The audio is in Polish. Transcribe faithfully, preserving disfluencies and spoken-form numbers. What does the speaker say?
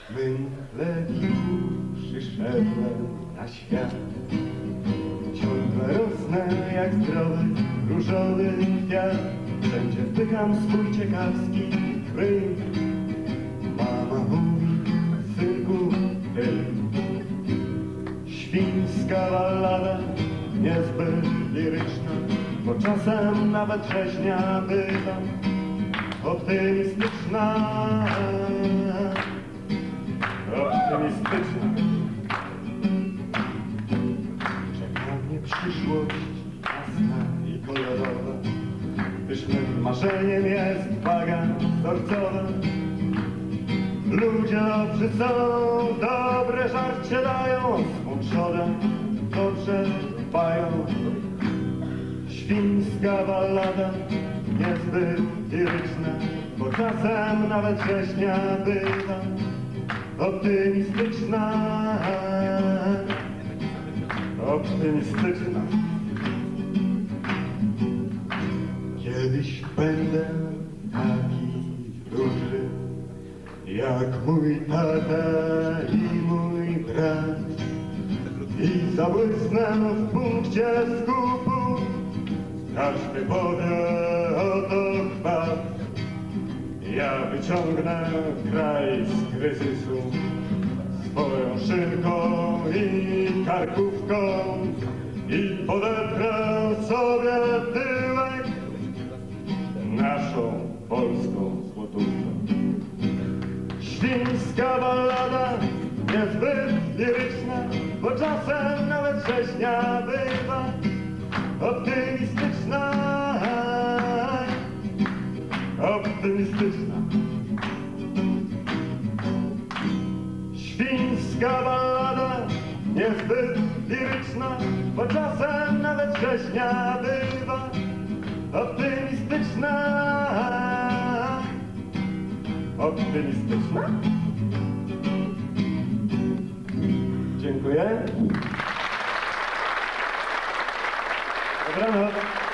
Mymle przyszedłem na świat. Ciągle rosnę jak zdrowy, różowy kwiat. Wszędzie wpycham swój ciekawski ryk. Mama mówi, synku, ty. Świńska ballada, niezbyt liryczna, bo czasem nawet rzeźnia bywa optymistyczna. Optymistyczna. Czeka mnie przyszłość jasna i kolorowa, gdyż mym marzeniem jest waga wzorcowa. Ludzie dobrzy są, dobre żarcie dają, zmączone dobrze dbają. Świńska ballada, niezbyt liryczna, bo czasem nawet rzeźnia bywa optymistyczna. Optymistyczna. Kiedyś będę taki duży, jak mój tata i mój brat, i zabłysnę w punkcie skupu. Każdy powie, oto chwat. Ja wyciągnę kraj z kryzysu swoją szynką i karkówką i podetrę sobie tyłek naszą polską złotówką. Świńska ballada, niezbyt liryczna, bo czasem nawet rzeźnia bywa optymistyczna. Optymistyczna. Świńska ballada, niezbyt liryczna, bo czasem nawet rzeźnia bywa optymistyczna. Optymistyczna. Dziękuję. Dobranoc.